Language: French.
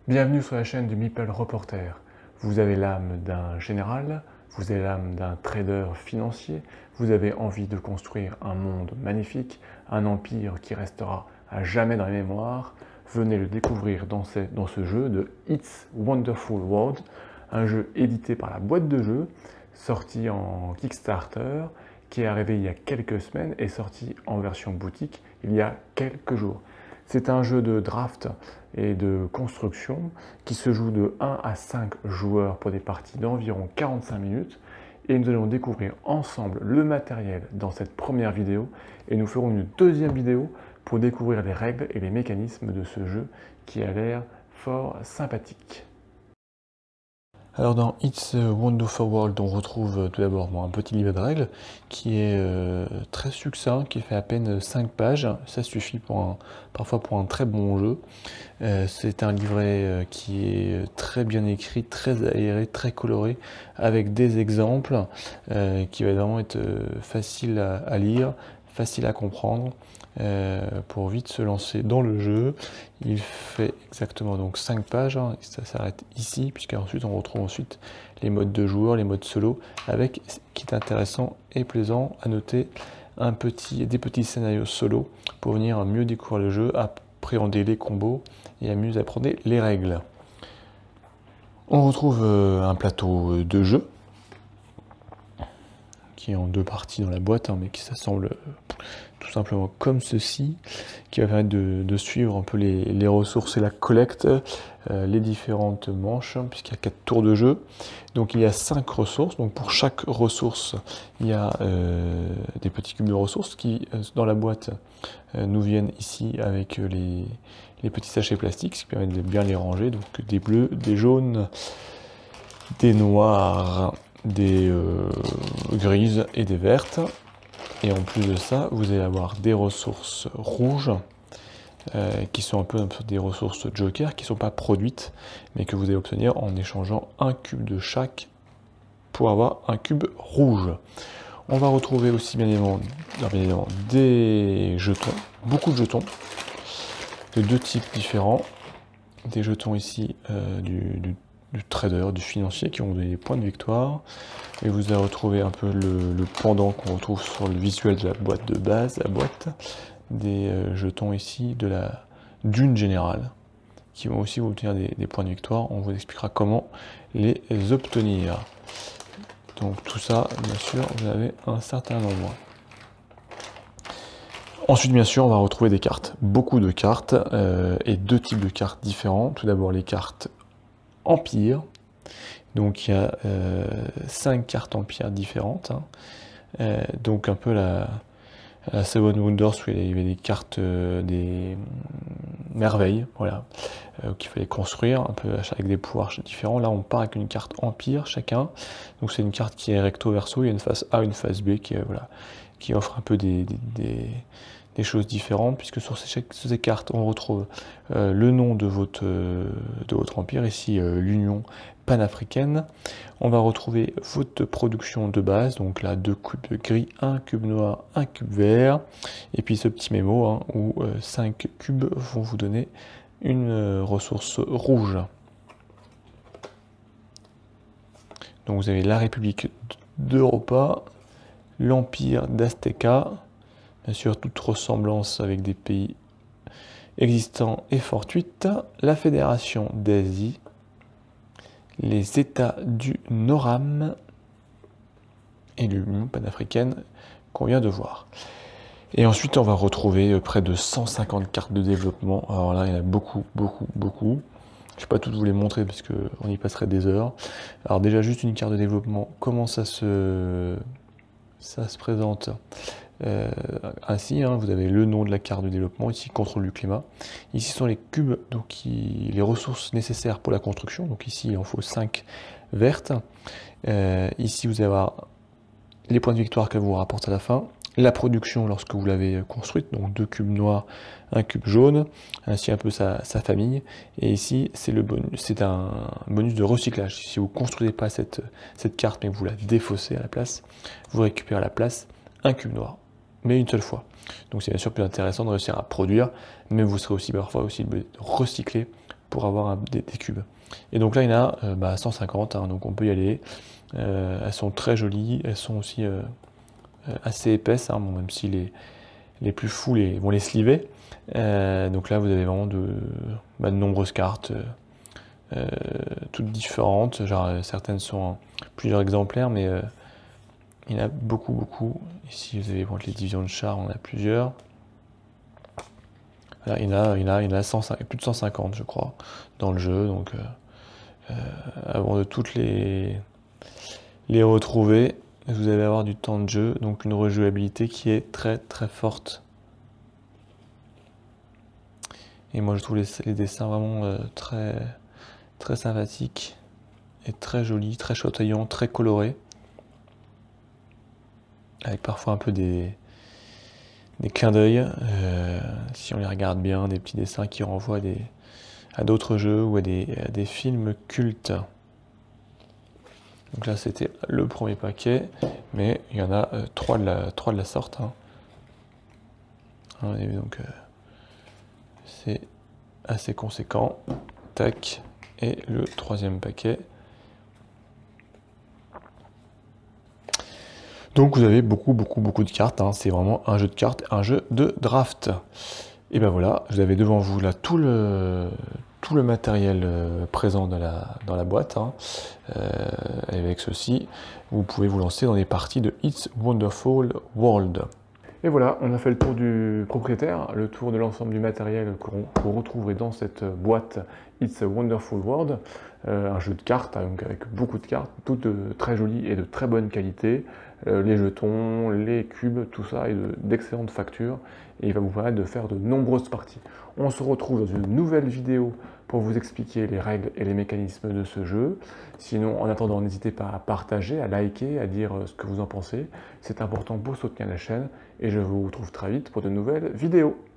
Bienvenue sur la chaîne du Meeple Reporter. Vous avez l'âme d'un général, vous avez l'âme d'un trader financier, vous avez envie de construire un monde magnifique, un empire qui restera à jamais dans les mémoires. Venez le découvrir dans ce jeu de It's Wonderful World, un jeu édité par la boîte de jeux, sorti en Kickstarter, qui est arrivé il y a quelques semaines et sorti en version boutique il y a quelques jours. C'est un jeu de draft et de construction qui se joue de 1 à 5 joueurs pour des parties d'environ 45 minutes. Et nous allons découvrir ensemble le matériel dans cette première vidéo et nous ferons une deuxième vidéo pour découvrir les règles et les mécanismes de ce jeu qui a l'air fort sympathique. Alors dans It's Wonderful World, on retrouve tout d'abord un petit livre de règles qui est très succinct, qui fait à peine 5 pages. Ça suffit parfois pour un très bon jeu. C'est un livret qui est très bien écrit, très aéré, très coloré, avec des exemples qui va vraiment être facile à lire, facile à comprendre. Pour vite se lancer dans le jeu. Il fait exactement donc 5 pages, hein, et ça s'arrête ici, puisqu'ensuite on retrouve ensuite les modes de joueur, les modes solo, avec ce qui est intéressant et plaisant à noter, des petits scénarios solo pour venir mieux découvrir le jeu, appréhender les combos et à mieux apprendre les règles. On retrouve un plateau de jeu qui est en 2 parties dans la boîte, hein, mais qui s'assemble tout simplement comme ceci, qui va permettre de suivre un peu les ressources et la collecte, les différentes manches, puisqu'il y a 4 tours de jeu. Donc il y a 5 ressources, donc pour chaque ressource, il y a des petits cubes de ressources qui, dans la boîte, nous viennent ici avec les petits sachets plastiques, ce qui permet de bien les ranger, donc des bleus, des jaunes, des noirs, des grises et des vertes. Et en plus de ça, vous allez avoir des ressources rouges qui sont un peu des ressources joker qui ne sont pas produites, mais que vous allez obtenir en échangeant un cube de chaque pour avoir un cube rouge. On va retrouver aussi bien évidemment des jetons, beaucoup de jetons, de 2 types différents. Des jetons ici du trader, du financier, qui vont vous donner des points de victoire. Et vous allez retrouver un peu le pendant qu'on retrouve sur le visuel de la boîte de base, la boîte, des jetons ici de la dune générale, qui vont aussi vous obtenir des points de victoire. On vous expliquera comment les obtenir. Donc tout ça, bien sûr, vous avez un certain nombre. Ensuite, bien sûr, on va retrouver des cartes. Beaucoup de cartes et 2 types de cartes différents. Tout d'abord, les cartes Empire. Donc il y a 5 cartes Empire différentes. Hein. Donc un peu la Seven Wonders où il y avait des cartes des merveilles, voilà, qu'il fallait construire, un peu avec des pouvoirs différents. Là on part avec une carte Empire chacun. Donc c'est une carte qui est recto verso, il y a une face A, une face B qui offre un peu des choses différentes, puisque sur ces cartes, on retrouve le nom de votre empire, ici l'Union panafricaine. On va retrouver votre production de base, donc là 2 cubes gris, 1 cube noir, 1 cube vert, et puis ce petit mémo hein, où 5 cubes vont vous donner une ressource rouge. Donc vous avez la République d'Europa, l'Empire d'Azteca, bien sûr, toute ressemblance avec des pays existants est fortuite. La Fédération d'Asie, les États du Noram et l'Union panafricaine qu'on vient de voir. Et ensuite, on va retrouver près de 150 cartes de développement. Alors là, il y en a beaucoup, beaucoup, beaucoup. Je ne vais pas toutes vous les montrer parce qu'on y passerait des heures. Alors déjà, juste une carte de développement, comment ça se présente ainsi, hein, vous avez le nom de la carte de développement, ici contrôle du climat. Ici sont les cubes, donc les ressources nécessaires pour la construction. Donc ici il en faut 5 vertes. Ici vous allez avoir les points de victoire qu'elle vous rapporte à la fin. La production lorsque vous l'avez construite, donc 2 cubes noirs, 1 cube jaune, ainsi un peu sa famille. Et ici c'est un bonus de recyclage. Si vous ne construisez pas cette carte mais que vous la défaussez à la place, vous récupérez à la place un cube noir, mais une seule fois. Donc c'est bien sûr plus intéressant de réussir à produire, mais vous serez aussi parfois aussi recycler pour avoir des cubes. Et donc là, il y en a 150, hein, donc on peut y aller. Elles sont très jolies, elles sont aussi assez épaisses, hein, bon, même si les plus fous vont les sliver. Donc là, vous avez vraiment de nombreuses cartes, toutes différentes. Genre, certaines sont en plusieurs exemplaires, mais il y en a beaucoup, beaucoup. Ici, vous avez les divisions de chars, on en a plusieurs. Là, il y en a plus de 150, je crois, dans le jeu. Donc, avant de toutes les retrouver, vous allez avoir du temps de jeu, donc une rejouabilité qui est très très forte. Et moi, je trouve les dessins vraiment très très sympathiques et très jolis, très chatoyants, très colorés, avec parfois un peu des clins d'œil, si on les regarde bien, des petits dessins qui renvoient à d'autres jeux ou à des films cultes. Donc là, c'était le premier paquet, mais il y en a 3 de la sorte. Hein. Et donc, c'est assez conséquent. Tac, et le 3e paquet. Donc vous avez beaucoup de cartes, hein. C'est vraiment un jeu de cartes, un jeu de draft. Et ben voilà, vous avez devant vous là tout le matériel présent dans la boîte. Hein. Avec ceci, vous pouvez vous lancer dans des parties de It's Wonderful World. Et voilà, on a fait le tour du propriétaire, le tour de l'ensemble du matériel que vous retrouverez dans cette boîte It's a Wonderful World, un jeu de cartes, donc avec beaucoup de cartes, toutes très jolies et de très bonne qualité, les jetons, les cubes, tout ça est d'excellente facture, et il va vous permettre de faire de nombreuses parties. On se retrouve dans une nouvelle vidéo pour vous expliquer les règles et les mécanismes de ce jeu. Sinon, en attendant, n'hésitez pas à partager, à liker, à dire ce que vous en pensez. C'est important pour soutenir la chaîne et je vous retrouve très vite pour de nouvelles vidéos.